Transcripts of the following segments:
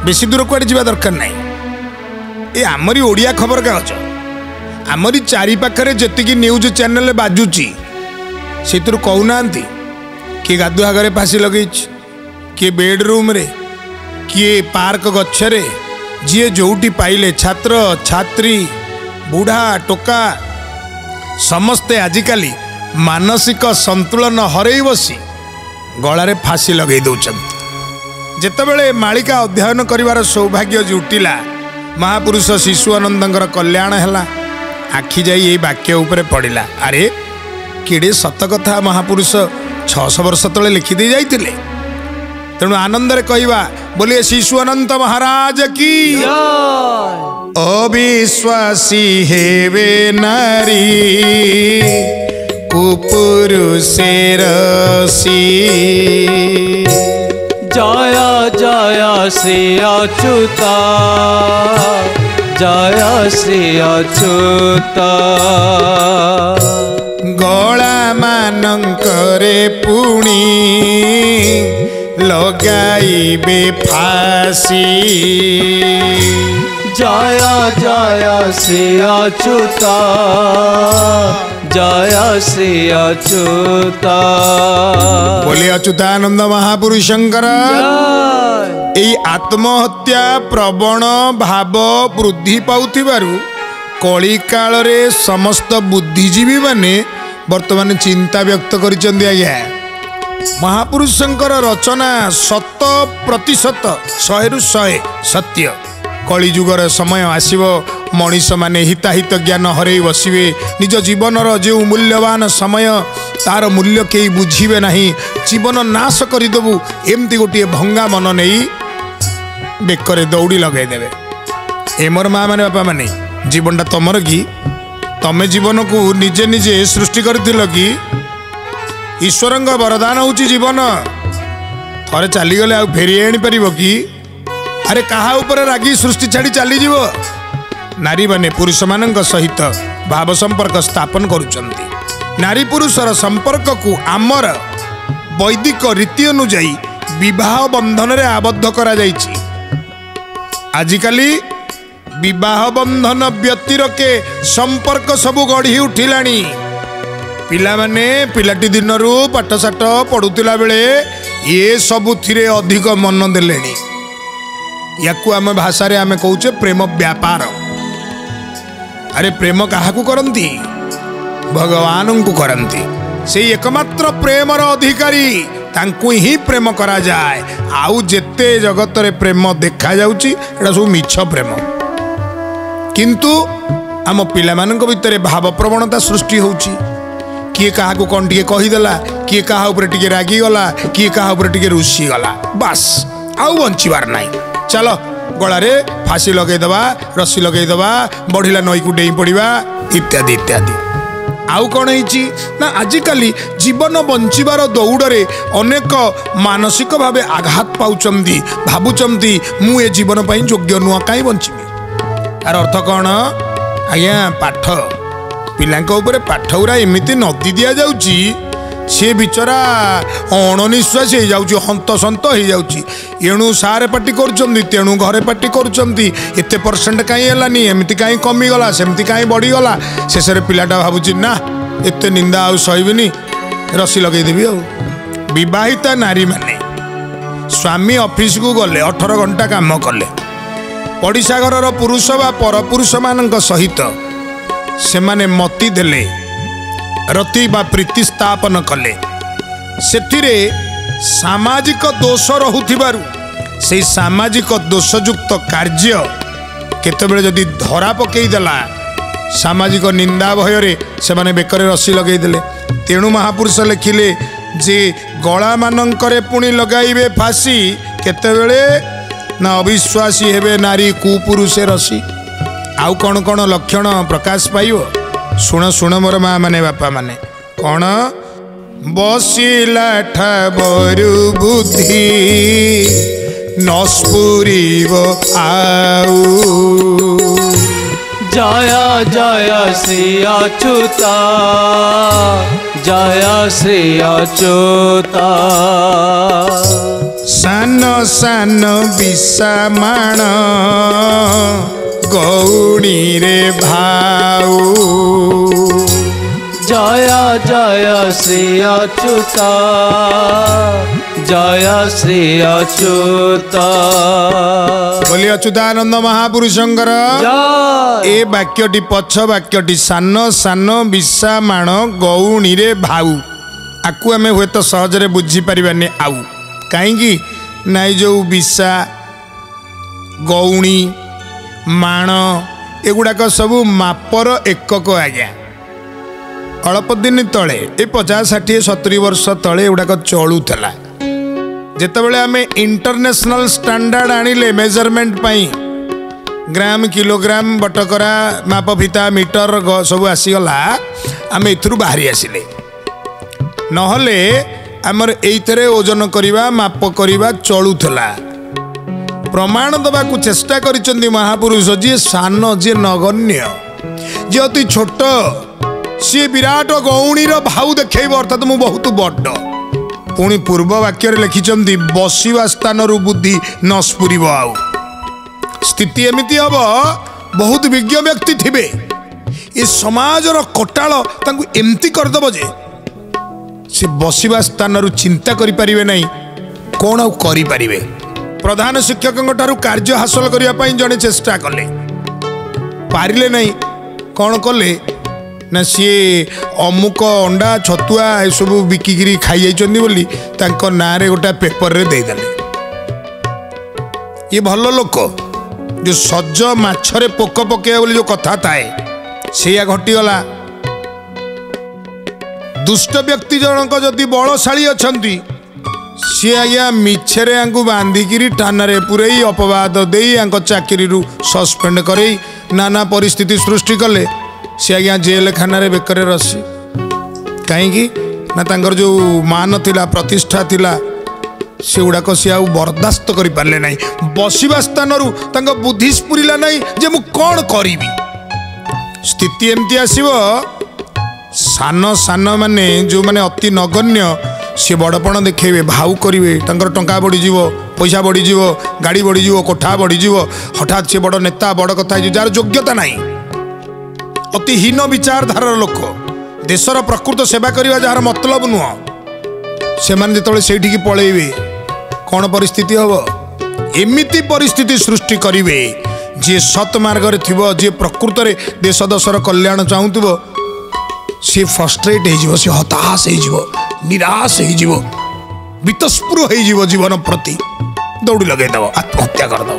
बेसी दूर कुआड़े जावा दरकार नहीं। ये आमरी ओडिया खबर कागज आमरी चारि पाखरे जेतिकी न्यूज चैनल बाजुची से कहूना किए गाधुआ घरे फांसी लगे, किए बेडरूम रे, किए पार्क गच्छरे, जी जोटी पाइले छात्र छात्री बुढ़ा टोका समस्ते आजिकाली मानसिक संतुलन हरई बसी गलारे फांसी लगे दौरान। जेतेबेले मालिका अध्ययन करिवार सौभाग्य जुटिला महापुरुष शिशुआनंदर कल्याण है आखि जाई ये वाक्य उपरे पड़िला। अरे केड़े सत कथा महापुरुष 600 वर्ष तले लिखिदे जाइतिले। तेणु आनंदरे कहवा बोलिए शिशुअनंत महाराज की। अविश्वासी हेवे नारी कुपुरुषे रसी। जय जय श्री अच्युता जय श्री अच्युता। गला मानंकरे पुणी लगाइबे फांसी। जय जय श्री अच्युता जय श्री अच्युता। बोले अच्युतानंद महापुरुष शंकर। यही आत्महत्या प्रवण भाव वृद्धि पाउथिबारु कली काल रे समस्त बुद्धिजीवी माने वर्तमान चिंता व्यक्त करिसेंदी। आज्ञा महापुरुषंकर रचना 100% 100 सत्य। कलिजुगर समय आसीबो मनीष माने हिताहित ज्ञान हरई बसिबे। निज जीवनर जो मूल्यवान समय तार मूल्य केही बुझिबे नाही। जीवन नाश करदेबू एमती गोटे भंगा मन नहीं बेकरे दौड़ी लगे देवे। ए मोर माँ माने बापा माने जीवनटा तमर कि तमे जीवन को निजे निजे सृष्टि करथिल कि ईश्वरंग वरदान होची जीवन थरे चलीगले आ फेरी आनी पारिबो कि? अरे कहा ऊपर रागी सृष्टि छाड़ी चली जीव। नारी माने पुरुष मानक सहित भाव संपर्क स्थापन करुचंती। नारी पुरुषर संपर्क को आमर वैदिक रीति अनुजाई विवाह बंधन रे आबद्ध करा जाइछि। आजिकाली विवाह बंधन व्यक्तिर के संपर्क सबु गढ़ी उठिलानी। पिला माने पिलाटी दिनरू पाठशाठ पढ़ुतिला बेले ये सबुथिरे अधिक मन देलेनी। याकू आम भाषा रे आमे कहूचे प्रेम व्यापार। अरे प्रेम काहाकू करंती? भगवान को करंती। से एकमात्र प्रेमर अधिकारी तांकू ही प्रेम करा जाए। आउ जेते जगत रे प्रेम देखा जाउची एटा सब मिछ प्रेम। किंतु आम पिला मानक भितरे भाव प्रवणता सृष्टि होउची। किए कहा को कौन टिके कहीदेला, किए कहा ऊपर टिके रागी गला, किए कहा ऊपर टिके रुषि गला। बस आउ बंचिबार नाई। चलो गलारे फांसी लगेदबा, रस्सी लगेदबा, बढ़िला नई को डेई पड़िबा इत्यादि इत्यादि। आउ कौन है ना आजिकाली जीवन बंचिबार दौड़े अनेक मानसिक भावे आघात पाउचंदी। भावुचंदी मु ए जीवन पाई योग्य नुआ कहीं बंचिबी। यार अर्थ कौन? आज्ञा पाठ पिलांक ऊपर पाठ गुरा एमती नदी दि जाउची सी बिचरा अणनिश्वास हो जाउची, हंतसंत हो जाउची। एणु सारे पार्टी करुचंदी तेणु घरे पार्टी करुचंदी। एते परसेंट कहीं हेलानी, एमती कहीं कमीगला, सेमती कहीं बढ़ीगला। शेष पिलाटा भावुची ना एते निंदा आउ सहिबिनी, रस्सी लगेदेवी। आ विवाहिता नारी माने स्वामी ऑफिस को गले 18 घंटा काम कले, पड़िशा घर पुरुष बा परपुरुष मान सहित से माने मती देले, रति बा प्रीति स्थापन कले। सेठिरे सामाजिक दोष रहुथिबारु से सामाजिक दोषयुक्त कार्य केतेबेले जदि धरा पकई देला सामाजिक निंदा भୟରେ से माने बेकरे रस्सी लगई देले। तेणु महापुरुष लिखिले जे गला मानंकरे पुणी लगाइबे फांसी केतेबेले ना अविश्वासी हेबे नारी कुपुरुषे रसी। आउ कौन कौन लक्षण प्रकाश पाइब? शुण शुण मोर माँ माने बापा माने कौन? बसिला ठाबरु बुद्धि नस्पुरिब आउ। जय जय श्री अच्युता जय श्री अच्युता सान सान विषामाण गौणी रे भाऊ जय जय श्री अच्युता जय श्री अच्युता बोली अच्युतानंद महापुरुषंकर ए वाक्यटी पछ वाक्यटी सान सान विषामाण गौणी रे भाऊ आकु आमे हुए तो सहजरे बुझी परिबानी आउ कहीं नाई जो विषा गौणी माण एगुड़ाक सबू मापर एकक आज्ञा अल्प दिन तले ए 50-60-70 वर्ष तले एगुड़ाक चलूला जितेबाला आम इंटरनेशनल स्टैंडर्ड आनिले मेजरमेंट पाई ग्राम किलोग्राम बटकरा माप फिता मीटर सब आसीगला आम एथुरु बाहरी आसिले नहले आमर एइथरे ओजन करिवा माप करिवा चलूला प्रमाण दबा को चेष्टा करिसेंती महापुरुष जी सान जी नगण्य जी अति छोट सी विराट गौणीर भाऊ देखब अर्थात मु बहुत बड़ पुणी पूर्व वाक्य लिखिंट बसवा स्थान बुद्धि न स्फुरीब आउ स्थिति एमती हम बहुत विज्ञ व्यक्ति थे ये समाजर कटाल एमती करदेव जे से बसवा स्थान चिंता करें ना कौन आउे प्रधान शिक्षक कार्य हासिल करने जड़े चेष्टा कले पारे ना कौन कले ना सी अमुक अंडा छतुआ सब बिकिकी खाई बोली ना गोटा पेपर रे देदेले ये भल लोक जो सज माछरे पोक पके बोली जो कथा थाए से घटीगला दुष्ट व्यक्ति जनक जदि बलशाली अच्छा सी आज्ञा मिछरे बांधिकी टाणरे पुरे अपवाद दे चाकरी सस्पेंड कर नाना परिस्थिति सृष्टि कले सी आज्ञा जेल खाना बेकर रसी कहीं ना जो मान थिला प्रतिष्ठा थिला से गुड़ाक सी आउ बर्दास्त कर पारे ना बसवा स्थान बुद्धि स्फुरीला ना जे मु कौन करी स्थिति एमती आसो सान सान माने जो माने अति नगण्य सी बड़पण देखेबे भाऊ करेंगे टंका बढ़ीज पैसा बढ़ीज गाड़ी बढ़ीज कोठा बढ़ीज हठात सी बड़ नेता बड़ कथा जार योग्यता नहीं अति हीन विचारधारार लोक देशर प्रकृत सेवा करवा जार मतलब नुह से जो पलैबे कौन परिस्थिति हम एमिति परिस्थिति सृष्टि करेंगे जी सत् मार्ग जी प्रकृत में देश दशर कल्याण चाहूब सी फ्रस्ट्रेट हो हताश हो निराश हो वितस्पृह हो जीवन प्रति दौड़ी लगेदेव आत्महत्या करदेव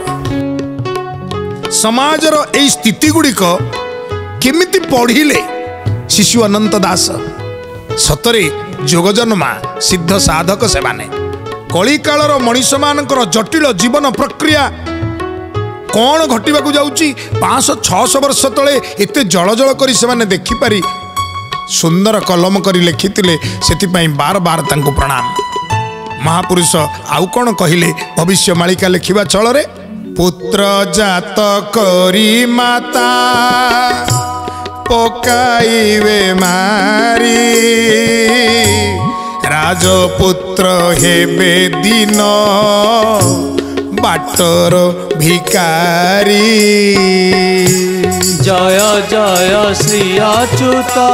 समाजर यही स्थिति गुड़िक केमिति पढ़िले शिशु अनंत दास सतरे जोगजन्मा सिद्ध साधक से माने कली कालर मनीष मानकर जटिल जीवन प्रक्रिया कौन घटवाक जाऊँगी 500-600 वर्ष तले एते जल जल करी से माने देखि पारी सुंदर कलम करी लिखिथिले सेतिपई बार बार तांको प्रणाम महापुरुष आउ कौन कहिले भविष्य मालिका लिखिबा चलरे पुत्र जात करी माता पकाइवे मारी राजपुत्र हेबे दिन बाटर भिकारी जय जय श्री अच्युता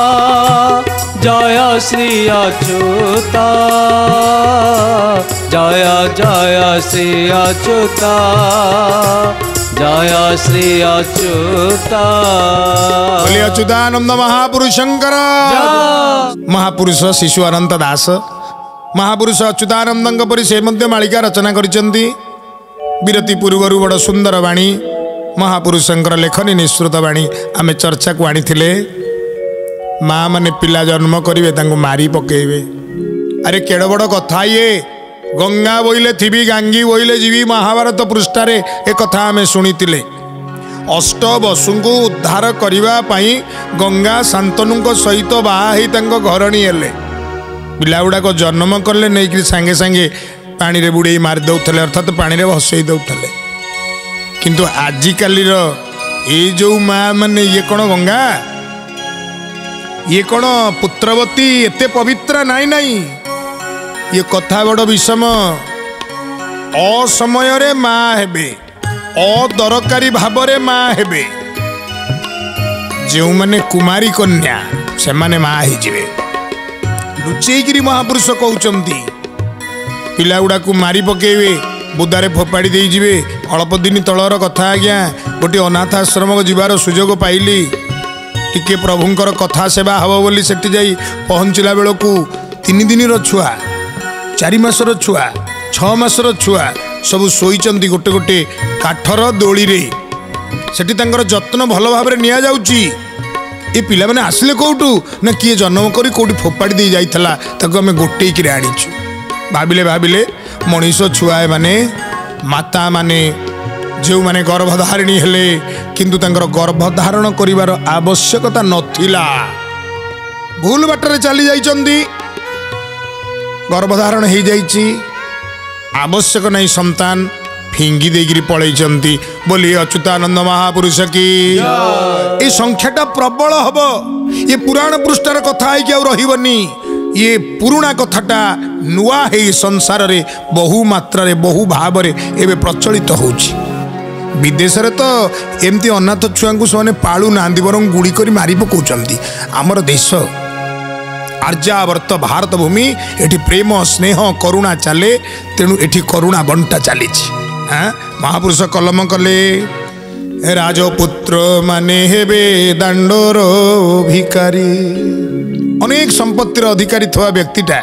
जय श्री अच्युता जय जय श्री अच्युता जय श्री अच्युता बोली अच्युतानंद महापुरुषंकर महापुरुष शिशु अनंत दास महापुरुष अच्युतानंद परी से मालिका रचना करिसेंती विरति पूर्वर बड़ सुंदर वाणी महापुरुषंकर लेखनी निःसृत वाणी आमे चर्चा को आनी माँ माने पिला जन्म करेंगे मारी पकेबे अरे केड़ बड़ कथा ये गंगा बोइले थी गांगी बोइले जीवी महाभारत पृष्ठारे एक कथा आमे शुणीतिले अष्ट बसुଙ୍କୁ उद्धार करने गंगा शांतनु सहित बाहा घरणी हेले पिला गुड़ाक जन्म कले नहीं सांगे सांगे पानी रे बुड़े मारी दौले अर्थात पानी रे भसई दौले किंतु आजिकालीर ये जो माँ माने ये कौन गंगा ये कौन पुत्रवती एते पवित्र नाई नाई ये कथा बड़ विषम असमय रे माँ हेबे अदरकारी भाव रे माँ हेबे जो माने कुमारी कन्या से माने माँ ही जीवे लुचेगिरी महापुरुष कहउचंती पिला गुड़ा को मारी पकेबे बुदारे फोपाड़ी दे जीवे अल्प दिन तलर कथा आज्ञा गोटे अनाथ आश्रम को जीवार सुजोग पाइली टिके प्रभुंकर कथा सेवा हब बोली सेठी जाई पहुँचला बेलू 3 दिन छुआ 4 मासर छुआ 6 मासर छुआ सब शोईचंती गोटे गोटे काठर दोली रे सेठी तांकर जत्न भल भाव निया जाउची ये पिला माने आसिले कोठू ना किए जन्म करी कोठी फोपाड़ी दे जाइथला ताको हमें गोटे कि आनीचु भाविले भाविले मनीष छुआ माने माता माने जो माने गर्भधारिणी हेले किंतु तांकर गर्भधारण करिवार आवश्यकता नथिला भूल बाटरे चली जाइचंदी गर्भधारण हो जाइची आवश्यक नहीं संतान फिंगी देगिरी पलैचंती बोली अच्युतानंद महापुरुष की ये संख्याटा प्रबल हब ये पुराण पृष्ठार कथा है कि रही ये पुराणा कथाटा नुआ है संसार रे बहु मात्रा रे बहु भाव रे एबे प्रचलित होउची विदेश रे तो एमती अनाथ छुआ को से पालू ना बरं गुड़ी कर मारी पकाउचंती आमर देश आर्यावर्त भारत भूमि एठी प्रेम स्नेह करुणा चले तेणु एठी करुणा बंटा चली महापुरुष कलम कले राजपुत्र माने हेबे दांडर भिकारी अनेक संपत्तिर अधिकारी थवा व्यक्तिटा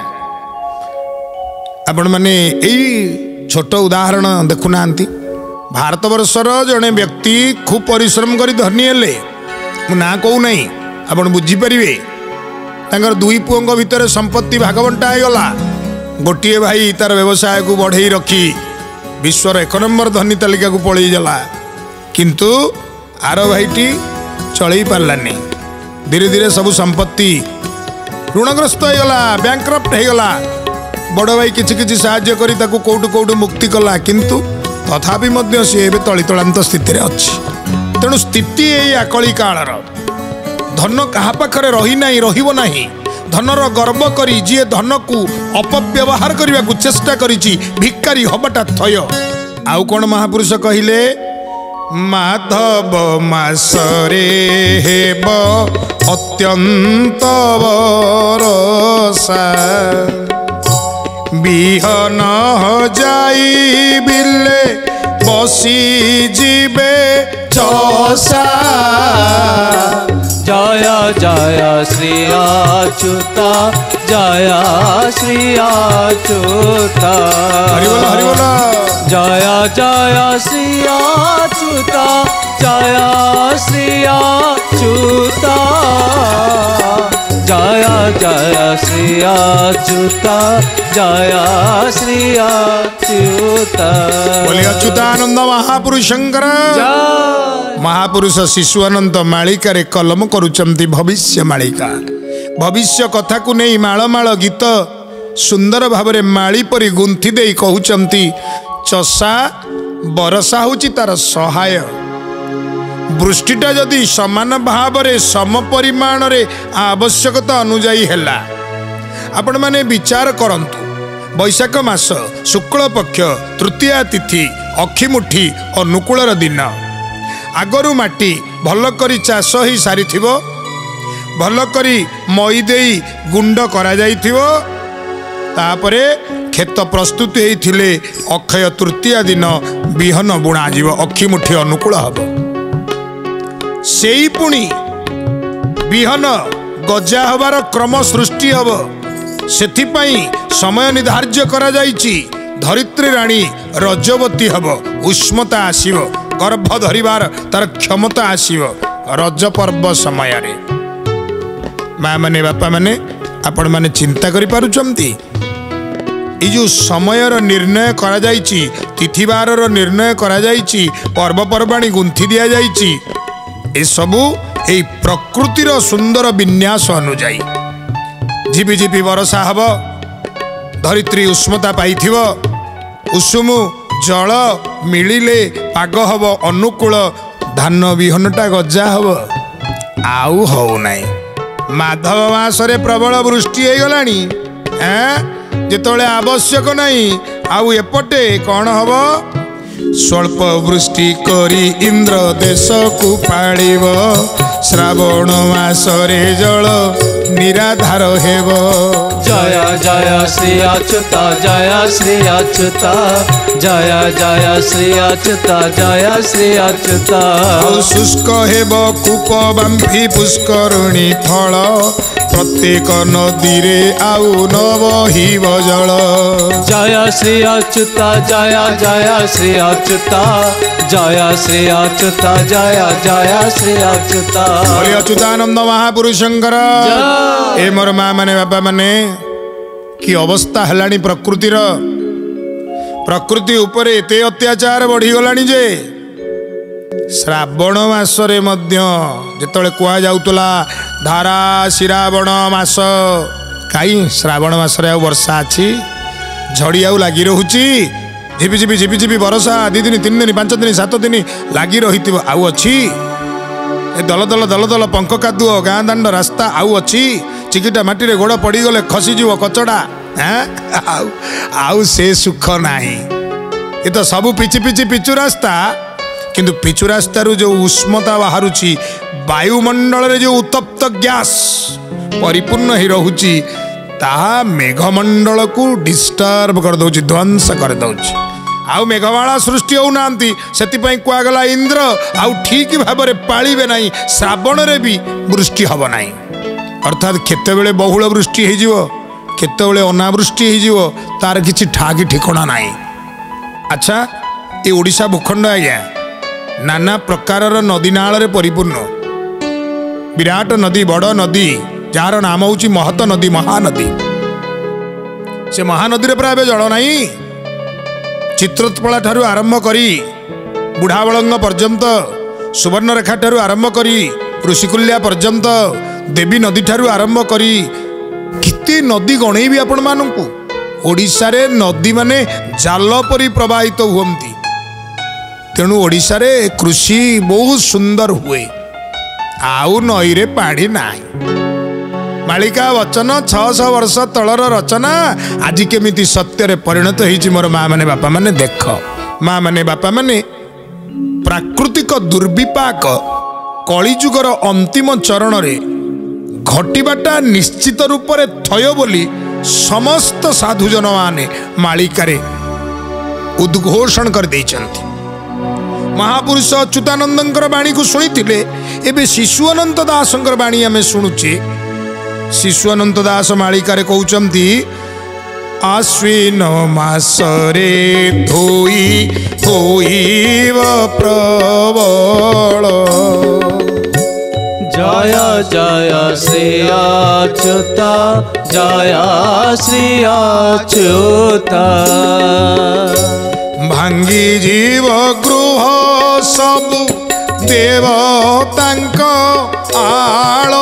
आपण माने एई छोट उदाहरण देखुना भारत वर्षर जड़े व्यक्ति खूब परिश्रम करी धनी हेले मु ना कहू नहीं आपण बुझीपारे तांकर 2 पुओं भितर संपत्ति भागबंटा होगला गोटे भाई तार व्यवसाय को बढ़ई रखी विश्वर 1 नंबर धनी तालिका को पलि गला किंतु आर भाईटी चल पार्लानी धीरे धीरे सब संपत्ति ऋणग्रस्त होगला बैंकरप्ट होगला बड़ भाई किछि किछि साहाय्य करी ताकू कोठु कोठु मुक्ति कला किंतु तथापि मध्य सी एबे तलितलांत स्थिति रे अछि तेणु स्थिति एई आकली कालर धन कहा पाखरे रही नाही रहिबो नाही धनर गर्व करी जी धन को अपव्यवहार करने को चेष्टा करिछि भिकारी हबटा थय आउ कोन महापुरुष कहिले माधव मासरे हेब अत्यंत बरसा बिहन जाई बिले बसी जीवे चसा जय जय श्री अच्युता जय श्री अच्युता हरि बोल जय जय श्री अच्युता जय श्री अच्युता जय जय श्री अच्युता जय श्री अच्युता बोले अच्युतानंद महापुरुष शंकर महापुरुष शिशुअनंत मालिका रे कलम करुचंती भविष्य मालिका भविष्य कथा को नहीं माଳ गीत सुंदर भाव रे माली परी गुंथि दे कहउचंती चषा बरसा होची तार सहाय वृष्टिटा जदि समान भाव रे सम परिमाण रे आवश्यकता अनुजाई हैला आपण माने विचार करंतु बैशाख मास शुक्ल पक्ष तृतीया तिथि अक्षिमुठी अनुकूलर दिन आगरू माटी भल करी चाष ही सारी थिबो भल करी मई देई गुंड करा जाइथिबो तापरे खेत प्रस्तुत होइथिले अक्षय तृतीया दिन बिहन बुणा जीव अक्षिमुठी अनुकूल हबो सेई पुणी बिहन गजा हबार क्रम सृष्टि हब सेथिपाई समय निर्धार्य करा जाइछि धरित्री राणी रजवती हब उष्मता आसीब गर्भ धरिबार तार क्षमता आसीब रज पर्व समय रे माँ माने बापा माने आपण माने चिंता करि पारुचंती ए जो समयर निर्णय करा जाइछि तिथिवार निर्णय करा जाइछि पर्वपर्वाणी गुंथि दिया जाइछि ए सबु ए प्रकृतिर सुंदर विन्यास अनुजाई झिपि झिपि वर्षा हब धरित्री उष्मता पाइथिव उषुमु जल मिलिले पाग हब अनुकूल धान विहनटा गजा हब आउ हौ नाई माधव मासरे प्रबल वृष्टि हो गलानी जेतोले आवश्यक नहीं आउ एपटे कौन हब स्वल्प वृष्टि करी इंद्र देश को पाड़िब श्रावण मासरे जल निराधार हेब जय जय श्री अच्युता जय श्री अच्युता जय जय श्री अच्युता जय श्री अच्युता शुष्क हेब कूप बांफी पुष्करणी फल प्रत्येक नदी रे आउ न बहिब जल जय श्री अच्युता जय जय श्री अच्युता जय श्री अच्युता जय जय श्री अच्युता बोले अच्युतानंद महापुरुषंकर ए मोर माँ माने बाबा माने कि अवस्था हेलानी प्रकृतिर प्रकृति उपरे एते अत्याचार बढ़ी गलानी जे श्रावण मासरे मध्य जेतले कुआ जाउतला धारा श्रावण मास काई श्रावण मासरे आ वर्षा अछि झड़ी आउ लागी रहूची झिपि झिपि झिपि झिपि वर्षा 2 दिन 3 दिन 5 दिन 7 दिन लागी रहिथिबो आउ अछि ए दल दल दल दल पंख कादुओ गाँ दांड रास्ता आउ अच्छी चिकिटा माटी रे गोड़ पड़गले खसीज कचड़ा आउ आउ से सुख नाही ये तो सब पिची पिची पिचु रास्ता किंतु पिचु रास्ता जो उष्मता बाहरुची वायुमंडल रे जो उत्तप्त गैस परिपूर्ण ही रहूची ताहा मेघमंडल को डिस्टर्ब कर दउची ध्वंस कर दउची आउ मेघमाला सृष्टि होना से कुआगला इंद्र आउ ठीक भाव में पालिबे नहीं श्रावण रे भी वृष्टि हम ना अर्थात केतेबेले बहुल वृष्टि हो केतेबेले अनावृष्टि हो तार किसी ठाकी ठिकणा ना अच्छा ये ओडिशा भूखंड आज्ञा नाना प्रकार नदी नाल परिपूर्ण विराट नदी बड़ नदी जार नाम हूँ महत नदी महानदी से महानदी रे प्राय जल नहीं चित्रोत्पला ठारू आरंभ करी बुढ़ाबलंग पर्यंत सुवर्णरेखा ठारू आरंभ करी ऋषिकुल्या पर्यंत देवी नदी ठारू आरंभ करी किते नदी गणेबी आपण मानकु ओडिशा रे नदी माने जाल परी प्रवाहित हुअंती तेणु ओडिशा रे कृषि बहुत सुंदर हुए आउ नई रे पाड़ी नाही मालिका वचन 600 वर्ष तलर रचना आज केमिति सत्य रे परिणत होईची मोर माँ माने बापा माने देख माँ माने बापा माने प्राकृतिक दुर्विपाक कलिजुगर अंतिम चरण रे घटिबाटा निश्चित रूप रे थय बोली समस्त साधुजन माने मालिका रे उद्घोषण कर देइचंती महापुरुष अच्युतानंदंकर बाणी को सुनिथिले एबे शिशु अनंत दासंकर बाणी आमे सुनुचे शिशु अनंत दास मालिकारे कहउचंती आश्विन मासरे धोई होइब प्रबल जय जय श्री अच्युता जय श्री अच्युता भांगी जीव गृह सब देवतांक आळ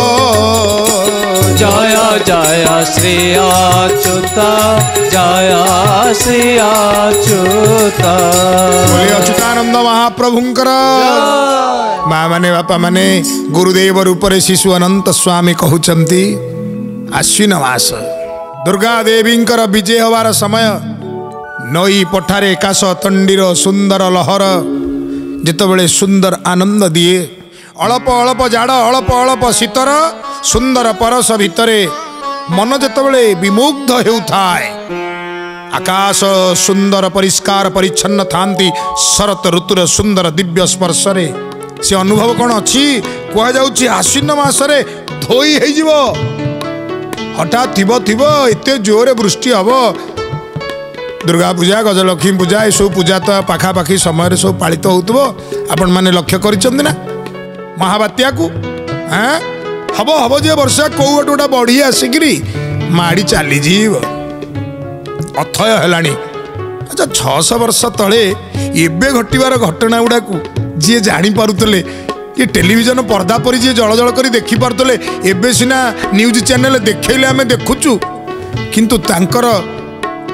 जय जय श्री अच्युता जय श्री अच्युता बोले अच्युतानंद महाप्रभुंकर माँ माने बापा माने गुरुदेव रूप रे शिशु अनंत स्वामी कहउचंती आश्विन मास दुर्गा देवींकर विजय होवार समय नई पठारे एकाश तंडीर सुंदर लहर जितेबले सुंदर आनंद दिए अल्प अल्प जाड़ अल्प अल्प शीतर सुंदर परस भितरे मन जितेबले विमुग्ध हेउथाए आकाश सुंदर परिष्कार परिच्छन्न थांती शरत ऋतुर सुंदर दिव्य स्पर्श रे से अनुभव कौन अच्छी कह जाउची आश्विन मासरे धोई हो जिवो हठात थिबो थिबो एते जोरे वृष्टि हबो दुर्गा पूजा गजलक्ष्मी पूजा ये सब पूजा तो पाखापाखि समय सब पालित होतबो आपण माने लक्ष्य करिसंती ना महाबात्या को हाँ हम हम जे वर्षा कौ गोटा बढ़ी आसिकी माड़ी चली जीव अथय है अच्छा 600 वर्ष तले एबे घटवार घटना गुड़ा जी जानी पारुतले ये टेलीविजन पर्दा पर जी जल जल कर देखी पारुतले एबे सिना न्यूज चैनल देखैले आमे देखुचु किंतु तांकर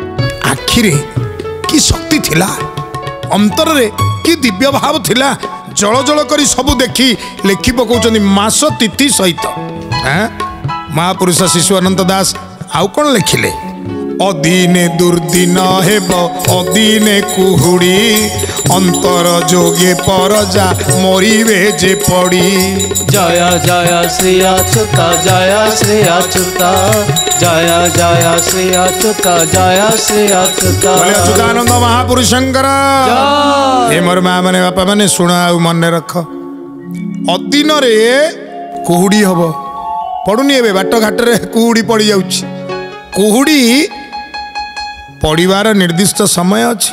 आखिरे की शक्ति थिला अंतर रे की दिव्य भाव थिला जल जल करी सबू देखी लेखि पकाउछन्ति मास तिथि सहित। महापुरुष शिशु अनंत दास आउ कौन लिखिले अदिने दुर्दिन हेब अदिने कुहुड़ी अंतर जोगे परजा मरिबे जे पड़ी। जय जय श्री अच्युता जय श्री अच्युता जय जय श्री अच्युता जय श्री अच्युता। अच्युतानंद महापुरुष शंकर हे मोर माँ माने बापा माने शुण आ मन रख अदिन रे कुहुड़ी हब पड़ुनी ए बाट घाट रे कुहुड़ी पड़ जाउछि। कुहुड़ी पड़िबार निर्दिष्ट समय अछि।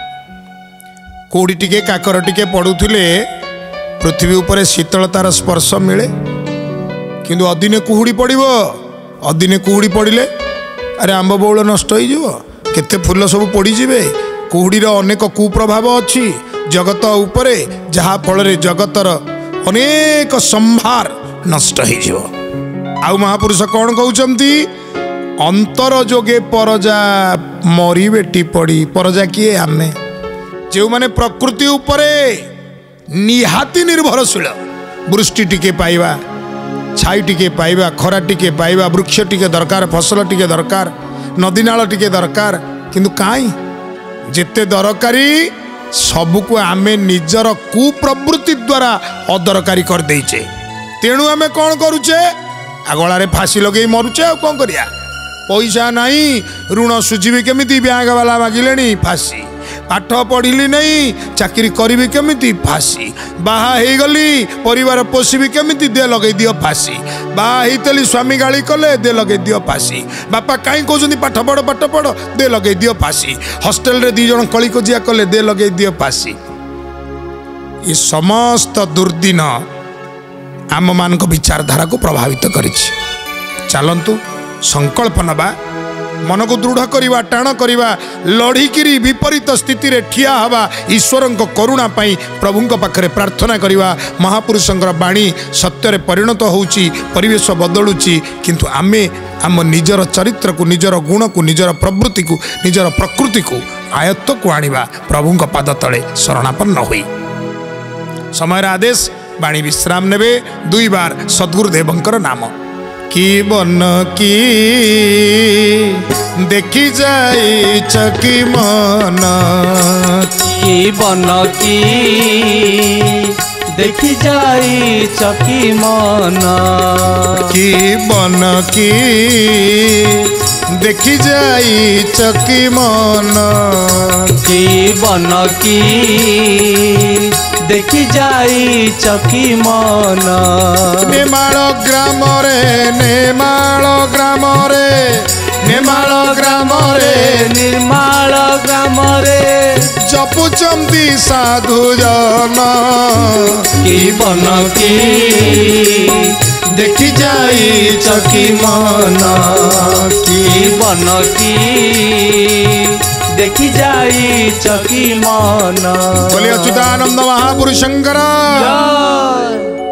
कुहुड़ी टिके काकर टिके पड़ुथिले पृथ्वी उपरे शीतलतार स्पर्श मिले किंतु अदिने कुहुड़ी पड़िबो अदिने कुहुड़ी पड़िले अरे आंब बौल नष्ट हो जीवो केते फूल सब पड़ी जिवे। कुहुड़ीर अनेक कुप्रभाव अछि जगत उपरे जहा फल रे जगतर अनेक संभार नष्ट हो जीवो। आउ महापुरुष कौन कहउचंती अंतर जोगे परजा मरी बेटी पड़ी। परजा किए आमे जो माने प्रकृति उपरे निहाती निर्भरशील वृष्टि टिके पाइबा छाई टिके पाइबा खरा टिके पाइबा वृक्ष टिके दरकार फसल टिके दरकार नदी नाल टिके दरकार किंतु काई जेते दरकारी सबको आमे निजर कुप्रवृत्ति द्वारा अदरकारी कर देइछे। तेणु आमे कौन करूचे आगलारे फांसी लगे मरुचे आ कौन करिया पैसा नहीं ऋण सुझी केमिति बैंक वाला मागिले फांसी पाठ पढ़िली नहीं चाकरी करी केमिति फांसी बाहा हो गली परिवार पोषी केमिति दे लगे दियो फांसी बाहा होतली स्वामी गाली कले दे लगे दियो फांसी बापा कहीं कहते पाठ पढ़ दे लगे दियो फांसी हॉस्टेल रे 2 जन कली कजिया कले दे लगे दियो फांसी। ये समस्त दुर्दिन आम मान विचारधारा को प्रभावित करिछि। चलंतु संकल्प नबा मन को दृढ़ करवा टाण करवा लड़ीकी विपरीत स्थिति रे ठिया हवा ईश्वर करुणा पाई प्रभु पाखरे प्रार्थना करवा। महापुरुषंकर बाणी सत्य परिणत होउची परिवेश बदलुची किंतु आमे आम निजर चरित्र को निजर गुण को निजर प्रवृत्ति को निजर प्रकृति को आयत्त को आनिबा प्रभु पाद तले शरणापन्न होई। समय आदेश बाणी विश्राम नेबे 2 बार सद्गुरुदेवंकर नाम की बन की देखी जाई चकी मन की बन की देखी जाई चकी मन की बन की देखी जाई चकी मन की बन की देखी जाई चकी मन। नेमाळ ग्राम रे नेमाळ ग्राम रे नेमाळ ग्राम रे निर्माल ग्राम रे जपुचंती साधु जन की बन की देखी जाई चकी मन की बन की देखी जाई चकी मन। बोले अच्युतानंद महापुरुष शंकर।